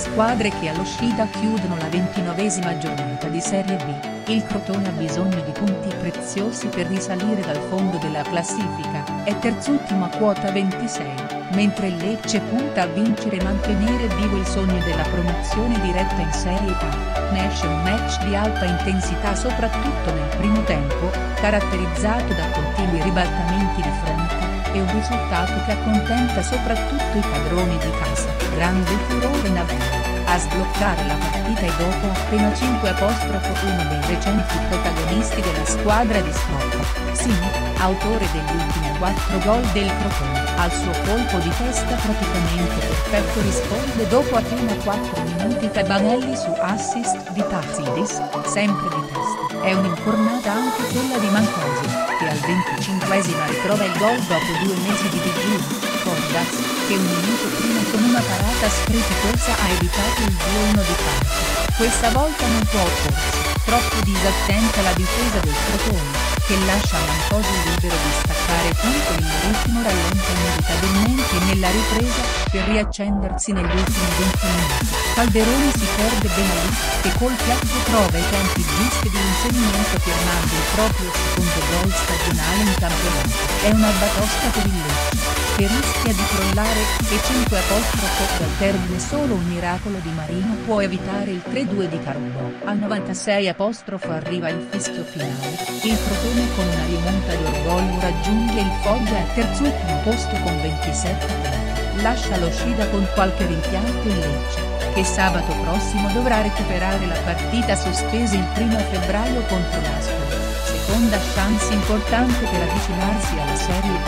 squadre che allo Scida chiudono la 29ª giornata di Serie B, il Crotone ha bisogno di punti preziosi per risalire dal fondo della classifica, è terzultimo a quota 26, mentre il Lecce punta a vincere e mantenere vivo il sogno della promozione diretta in Serie A. Ne esce un match di alta intensità soprattutto nel primo tempo, caratterizzato da continui ribaltamenti di fronte, e un risultato che accontenta soprattutto i padroni di casa. Grande furore in Avella, a sbloccare la partita e dopo appena 5 uno dei recenti protagonisti della squadra di Scoppa, Simi, autore degli ultimi 4 gol del Crotone, al suo colpo di testa praticamente perfetto risponde dopo appena 4 minuti Cabanelli su assist di Tazzidis, sempre di testa. È un'incornata anche quella di Mancosi, che al 25esimo ritrova il gol dopo 2 mesi di digiuno. Cordas, che un minuto prima con una parata strepitosa ha evitato il 2-1 di Panza. Questa volta non può opporsi, troppo disattenta la difesa del Crotone, che lascia Mancosi libero di staccare punto il ritmo rallenta inevitabilmente nella ripresa, per riaccendersi negli ultimi 20 minuti. Calderoni si perde bene lì, che col piatto trova i tempi giusti di inserimento firmando il proprio secondo gol stagionale in campionato. È una batosta per il Lecce, che rischia di crollare, e 5 al termine solo un miracolo di Marino può evitare il 3-2 di Carubò. Al 96 arriva il fischio finale, il Crotone con una rimonta di orgoglio raggiunge il Foggia al terzultimo posto con 27 punti, lascia lo Scida con qualche rimpianto il Lecce, che sabato prossimo dovrà recuperare la partita sospesa il 1 febbraio contro l'Ascoli, seconda chance importante per avvicinarsi alla Serie